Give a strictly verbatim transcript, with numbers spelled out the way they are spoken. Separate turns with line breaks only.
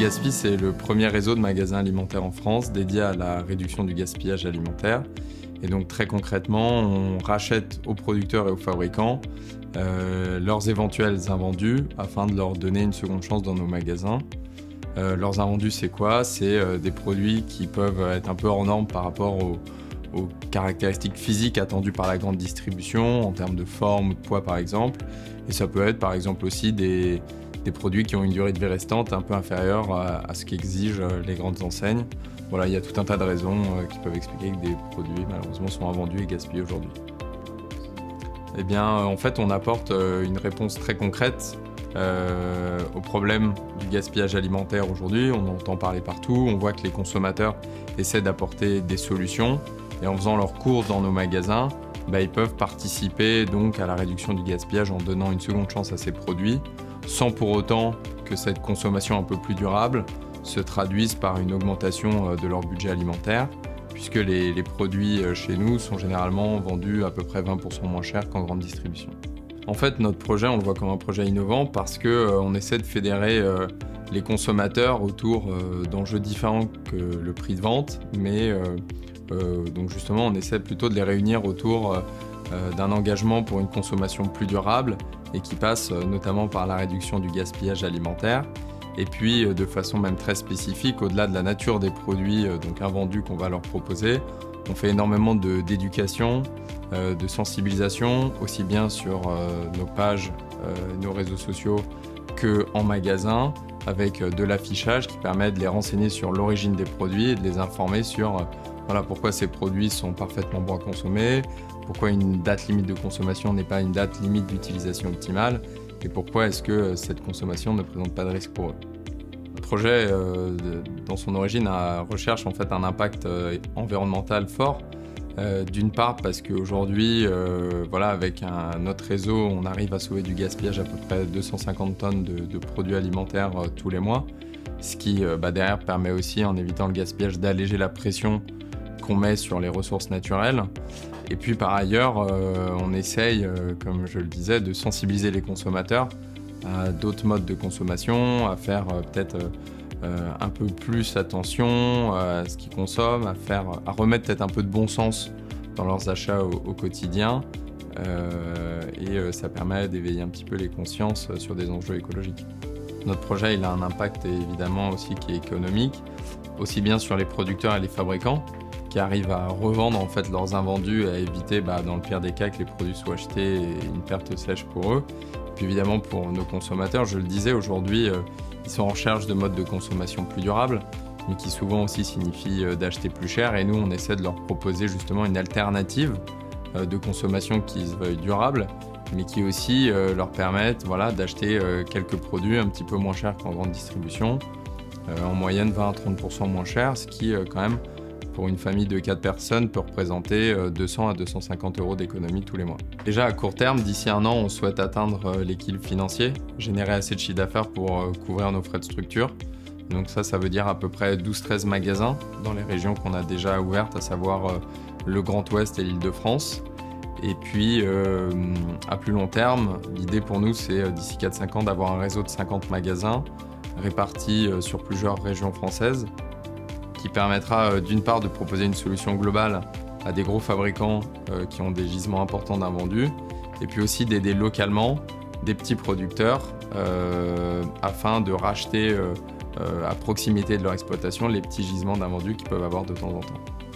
Gaspi, c'est le premier réseau de magasins alimentaires en France dédié à la réduction du gaspillage alimentaire. Et donc très concrètement, on rachète aux producteurs et aux fabricants euh, leurs éventuels invendus afin de leur donner une seconde chance dans nos magasins. Euh, leurs invendus, c'est quoi? C'est euh, des produits qui peuvent être un peu hors normes par rapport aux, aux caractéristiques physiques attendues par la grande distribution, en termes de forme ou de poids par exemple. Et ça peut être par exemple aussi des, des produits qui ont une durée de vie restante un peu inférieure à, à ce qu'exigent les grandes enseignes. Voilà, il y a tout un tas de raisons euh, qui peuvent expliquer que des produits malheureusement sont invendus et gaspillés aujourd'hui. Eh bien, en fait, on apporte euh, une réponse très concrète euh, au problème du gaspillage alimentaire aujourd'hui. On en entend parler partout, on voit que les consommateurs essaient d'apporter des solutions et en faisant leurs courses dans nos magasins, bah, ils peuvent participer donc à la réduction du gaspillage en donnant une seconde chance à ces produits, sans pour autant que cette consommation un peu plus durable se traduisent par une augmentation de leur budget alimentaire, puisque les, les produits chez nous sont généralement vendus à peu près vingt pour cent moins cher qu'en grande distribution. En fait, notre projet, on le voit comme un projet innovant parce qu'on euh, essaie de fédérer euh, les consommateurs autour euh, d'enjeux différents que le prix de vente, mais euh, euh, donc justement, on essaie plutôt de les réunir autour euh, d'un engagement pour une consommation plus durable et qui passe euh, notamment par la réduction du gaspillage alimentaire. Et puis, de façon même très spécifique, au-delà de la nature des produits euh, donc invendus qu'on va leur proposer, on fait énormément de, d'éducation, euh, de sensibilisation, aussi bien sur euh, nos pages, euh, nos réseaux sociaux qu'en magasin, avec euh, de l'affichage qui permet de les renseigner sur l'origine des produits et de les informer sur euh, voilà, pourquoi ces produits sont parfaitement bons à consommer, pourquoi une date limite de consommation n'est pas une date limite d'utilisation optimale, et pourquoi est-ce que cette consommation ne présente pas de risque pour eux. Le projet, euh, dans son origine, a, recherche en fait un impact euh, environnemental fort. Euh, D'une part parce qu'aujourd'hui, euh, voilà, avec un, notre réseau, on arrive à sauver du gaspillage à peu près deux cent cinquante tonnes de, de produits alimentaires euh, tous les mois, ce qui euh, bah, derrière permet aussi, en évitant le gaspillage, d'alléger la pression qu'on met sur les ressources naturelles. Et puis par ailleurs, euh, on essaye, euh, comme je le disais, de sensibiliser les consommateurs à d'autres modes de consommation, à faire euh, peut-être euh, un peu plus attention à ce qu'ils consomment, à, faire, à remettre peut-être un peu de bon sens dans leurs achats au, au quotidien. Euh, et euh, ça permet d'éveiller un petit peu les consciences sur des enjeux écologiques. Notre projet, il a un impact évidemment aussi qui est économique, aussi bien sur les producteurs et les fabricants, qui arrivent à revendre en fait leurs invendus et à éviter, bah, dans le pire des cas, que les produits soient achetés et une perte sèche pour eux. Puis évidemment pour nos consommateurs, je le disais, aujourd'hui, euh, ils sont en recherche de modes de consommation plus durables, mais qui souvent aussi signifient euh, d'acheter plus cher. Et nous, on essaie de leur proposer justement une alternative euh, de consommation qui se veuille durable, mais qui aussi euh, leur permettent voilà, d'acheter euh, quelques produits un petit peu moins chers qu'en grande distribution, euh, en moyenne vingt à trente pour cent moins cher, ce qui euh, quand même, pour une famille de quatre personnes, peut représenter deux cents à deux cent cinquante euros d'économie tous les mois. Déjà à court terme, d'ici un an, on souhaite atteindre l'équilibre financier, générer assez de chiffre d'affaires pour couvrir nos frais de structure. Donc ça, ça veut dire à peu près douze à treize magasins dans les régions qu'on a déjà ouvertes, à savoir le Grand Ouest et l'Île-de-France. Et puis, euh, à plus long terme, l'idée pour nous, c'est d'ici quatre à cinq ans d'avoir un réseau de cinquante magasins répartis sur plusieurs régions françaises, qui permettra d'une part de proposer une solution globale à des gros fabricants euh, qui ont des gisements importants d'invendus, et puis aussi d'aider localement des petits producteurs euh, afin de racheter euh, euh, à proximité de leur exploitation les petits gisements d'invendus qu'ils peuvent avoir de temps en temps.